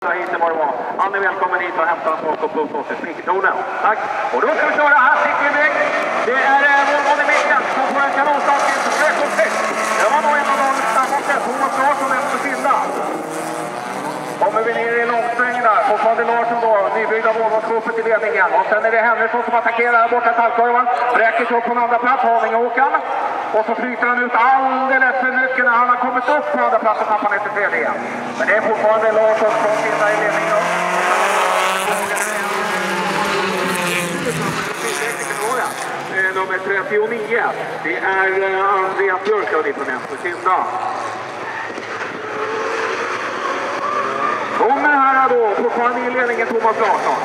hit vad det var. Han är välkommen hit och hämtar en folk och puff oss i snickertornen. Tack. Och då ska vi köra här, cykelväg. Det är Volvon i mitten som får en kanonstart till Rökholmsfest. Det var nog en av dagens snabbaste. Thomas Larsson efter Kinda. Kommer vi ner i långsvängen där. Fortfarande Larsson då, nybyggda Volvon-skåpet i ledningen. Och sen är det Henriksson som attackerar här borta tallkurvan. Bräcker sig upp på en andra plats, Haninge-Håkan. Och så flyter han ut alldeles för mycket när han har kommit upp på andra platsen och tappar ner till tredje igen. Men det är fortfarande Larsson som finns i ledningen. Nummer 39. Det är Andreas Björklund från Emsko Kinda. Kommer här då, fortfarande i ledningen Thomas Larsson.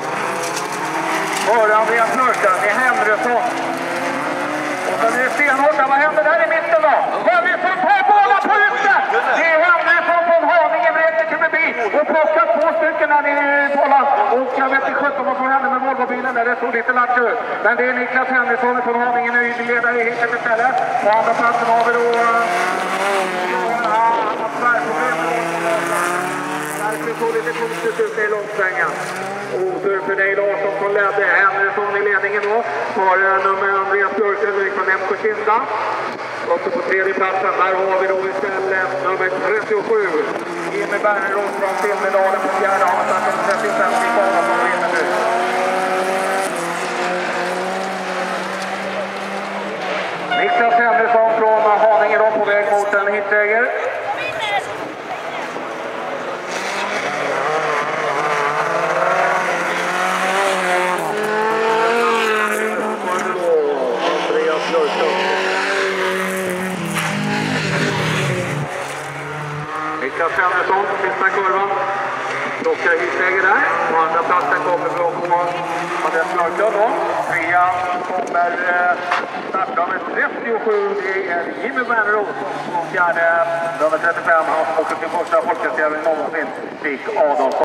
Före Andreas Björklund är Henriksson. Och sen är det stenhårt. Vad händer där i mitten då? Henriksson tar båda på ytten! Det är Henriksson från Haninge, vräker till förbi och plockar 2 stycken här nere i bollen. Och jag vet inte vad som händer med Volvobilen där, det såg lite lätt ut. Men det är Niklas Henriksson från Haninge, nu ledare i hittet istället. På andra platsen har vi då... Det såg lite konstigt ut i långsvängen. Otur för dig Larsson som ledde. Henriksson i ledningen då. Har nummer Andreas Björklund från Emsko Kinda. Uppe på tredje platsen. Där har vi då istället nummer 37. Jimmy Berneros från Silverdalen på fjärde. Han har startat 35 i kvala som vinner nu. Niklas Henriksson från Haninge då på väg mot en hitläger. Niklas Henriksson, sista kurvan. Plockar hitläge där. På andra platsen kommer vi att få Andreas Björklund då. Trean kommer starta med 37. Det är Jimmy Berneros. Och fjärde, nummer 35. Han som åker till första folkrättstävlingen någonsin. Fick Adolf.